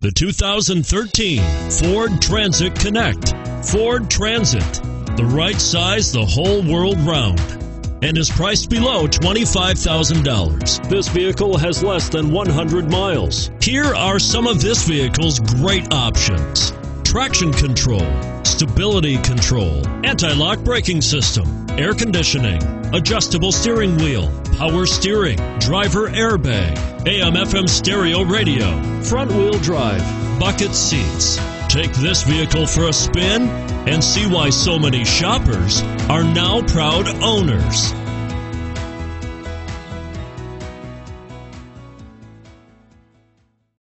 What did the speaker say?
The 2013 Ford Transit Connect. Ford Transit, the right size the whole world round, and is priced below $25,000. This vehicle has less than 100 miles. Here are some of this vehicle's great options: traction control, stability control, anti-lock braking system, air conditioning, adjustable steering wheel, power steering, driver airbag, AM/FM stereo radio, front wheel drive, bucket seats. Take this vehicle for a spin and see why so many shoppers are now proud owners.